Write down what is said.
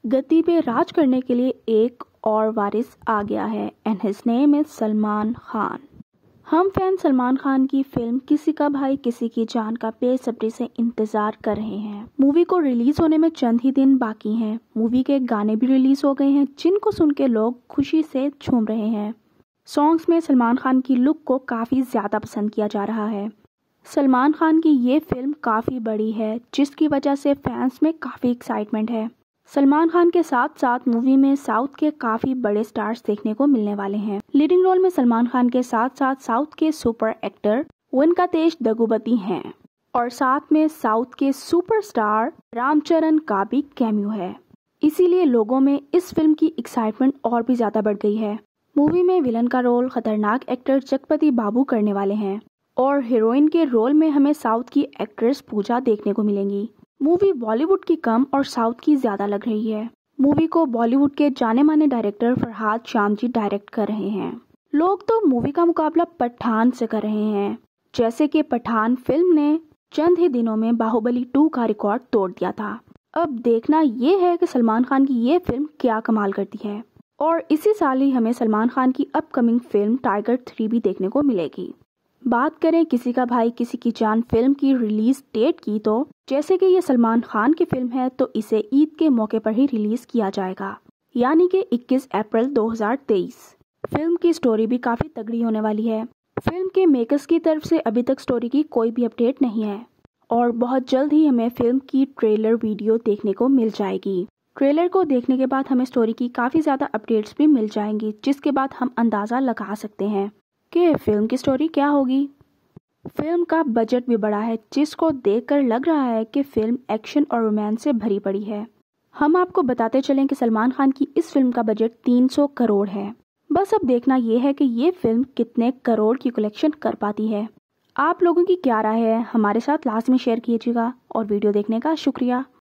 गद्दी पे राज करने के लिए एक और वारिस आ गया है and his name is Salman Khan. हम फैन सलमान खान की फिल्म किसी का भाई किसी की जान का बेसब्री से इंतजार कर रहे हैं। मूवी को रिलीज होने में चंद ही दिन बाकी हैं। मूवी के गाने भी रिलीज हो गए हैं जिनको सुन के लोग खुशी से झूम रहे हैं। सॉन्ग्स में सलमान खान की लुक को काफ़ी ज़्यादा पसंद किया जा रहा है। सलमान खान की ये फिल्म काफ़ी बड़ी है जिसकी वजह से फैंस में काफ़ी एक्साइटमेंट है। सलमान खान के साथ साथ मूवी में साउथ के काफ़ी बड़े स्टार्स देखने को मिलने वाले हैं। लीडिंग रोल में सलमान खान के साथ साथ साउथ के सुपर एक्टर वेंकटेश दग्गुबाती हैं और साथ में साउथ के सुपरस्टार रामचरण का भी कैमियो है। इसीलिए लोगों में इस फिल्म की एक्साइटमेंट और भी ज़्यादा बढ़ गई है। मूवी में विलन का रोल खतरनाक एक्टर जगपति बाबू करने वाले हैं और हीरोइन के रोल में हमें साउथ की एक्ट्रेस पूजा देखने को मिलेंगी। मूवी बॉलीवुड की कम और साउथ की ज़्यादा लग रही है। मूवी को बॉलीवुड के जाने माने डायरेक्टर फरहाद शामजी डायरेक्ट कर रहे हैं। लोग तो मूवी का मुकाबला पठान से कर रहे हैं, जैसे कि पठान फिल्म ने चंद ही दिनों में बाहुबली 2 का रिकॉर्ड तोड़ दिया था। अब देखना ये है कि सलमान खान की ये फिल्म क्या कमाल करती है। और इसी साल ही हमें सलमान खान की अपकमिंग फिल्म टाइगर 3 भी देखने को मिलेगी। बात करें किसी का भाई किसी की जान फिल्म की रिलीज डेट की, तो जैसे कि ये सलमान खान की फिल्म है तो इसे ईद के मौके पर ही रिलीज किया जाएगा, यानी कि 21 अप्रैल 2023। फिल्म की स्टोरी भी काफ़ी तगड़ी होने वाली है। फिल्म के मेकर्स की तरफ से अभी तक स्टोरी की कोई भी अपडेट नहीं है और बहुत जल्द ही हमें फिल्म की ट्रेलर वीडियो देखने को मिल जाएगी। ट्रेलर को देखने के बाद हमें स्टोरी की काफ़ी ज़्यादा अपडेट्स भी मिल जाएंगी, जिसके बाद हम अंदाज़ा लगा सकते हैं कि फिल्म की स्टोरी क्या होगी। फिल्म का बजट भी बड़ा है जिसको देखकर लग रहा है कि फिल्म एक्शन और रोमांस से भरी पड़ी है। हम आपको बताते चलें कि सलमान खान की इस फिल्म का बजट 300 करोड़ है। बस अब देखना ये है कि ये फिल्म कितने करोड़ की कलेक्शन कर पाती है। आप लोगों की क्या राय है हमारे साथ लास्ट में शेयर कीजिएगा और वीडियो देखने का शुक्रिया।